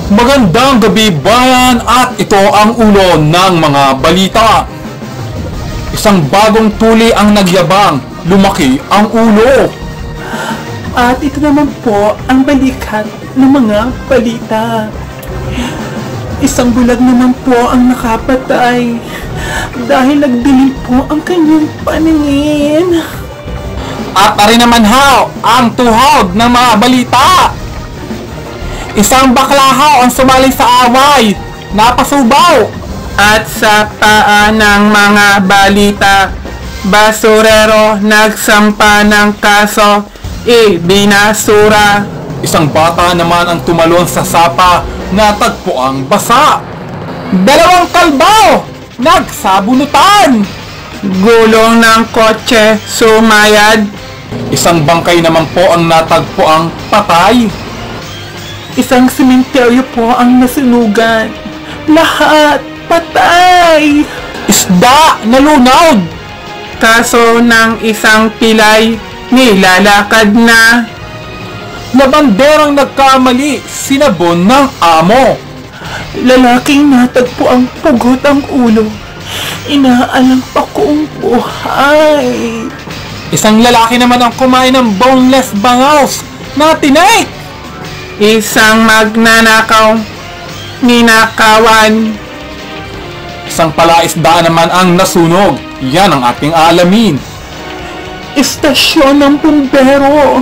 Magandang gabi bayan at ito ang ulo ng mga balita. Isang bagong tuli ang nagyabang, lumaki ang ulo. At ito naman po ang balikat ng mga balita. Isang bulag naman po ang nakapatay dahil nagdilim po ang kanyang paningin. At ari naman haw ang tuhod ng mga balita. Isang baklahaw ang sumali sa away, napasubaw. At sa paa ng mga balita, basurero nagsampa ng kaso, binasura. Isang bata naman ang tumalon sa sapa, natagpo ang basa. Dalawang kalbaw, nagsabunutan. Gulong ng kotse sumayad. Isang bangkay naman po ang natagpo ang patay. Isang sementeryo po ang nasunugan. Lahat patay. Isda nalunod. Kaso ng isang pilay, nilalakad na. Labanderang nagkamali, sinabon ng amo. Lalaking natagpo ang pugot ang ulo. Inaalang pa kong buhay. Isang lalaki naman ang kumain ng boneless bangaws na tinake. Isang magnanakaw, ninakawan. Isang palaisdaan naman ang nasunog. Yan ang ating alamin. Istasyon ng bumbero,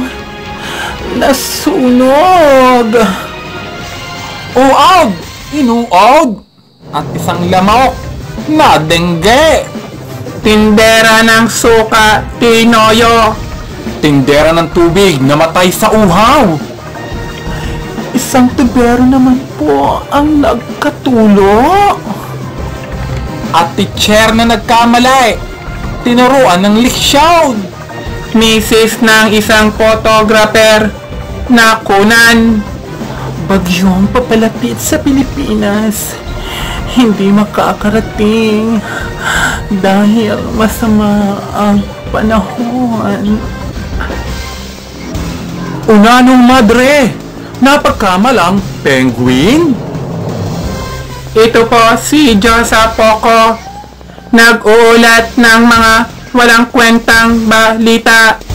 nasunog. Uod, inuod. At isang lamok na dengge. Tindera ng suka, tinoyo. Tindera ng tubig, namatay sa uhaw. Isang tubero naman po ang nagkatulo. At teacher na nagkamalay, tinuruan ng leksyon. Misis ng isang photographer, nakunan. Bagyong papalapit sa Pilipinas, hindi makakarating dahil masama ang panahon. Unanong madre, napagkamalang penguin. Ito po si Josa Poco, nag-uulat ng mga walang kwentang balita.